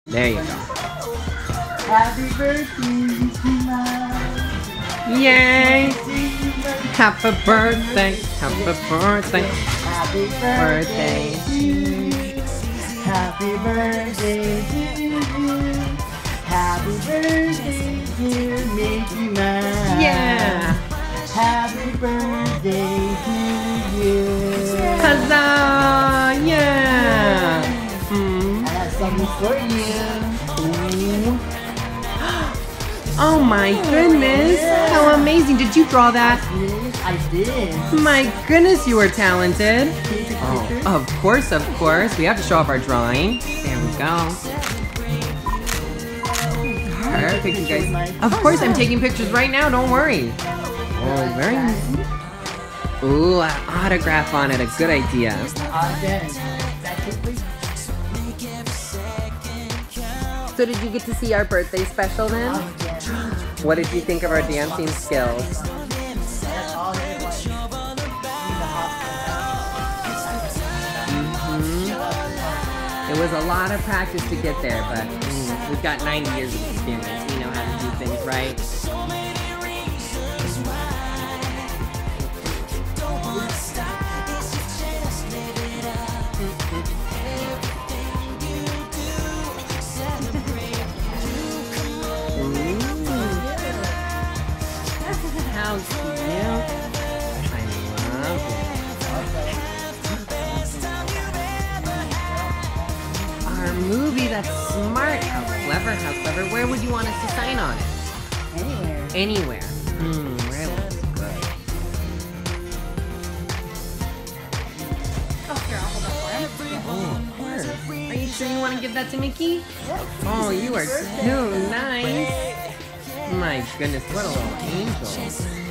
There you go. Happy birthday, Mama. Yay! Happy birthday! Happy birthday! Happy birthday to you. Happy birthday to you. Happy birthday, dear Mickey Mouse. Yeah! Happy birthday to you. Huzzah! Yeah! I have something for you. Oh my goodness! How amazing! Did you draw that? Yes, I did. My goodness, you are talented! Can you take a Oh, picture? of course, of course. We have to show off our drawing. There we go. Perfect, you guys. Of course, I'm taking pictures right now. Don't worry. Oh, very nice. Ooh, an autograph on it. A good idea. So did you get to see our birthday special then? What did you think of our dancing skills? It was a lot of practice to get there, but we've got 90 years of experience. We know how to do things right. How cute. I love it. Our movie, that's smart. How clever, how clever. Where would you want us to sign on it? Anywhere. Anywhere. Where looks good. Oh, here, I'll hold up for him. Oh, of course. Are you sure you want to give that to Mickey? Yep. Oh, you are too nice. My goodness, what a little angel.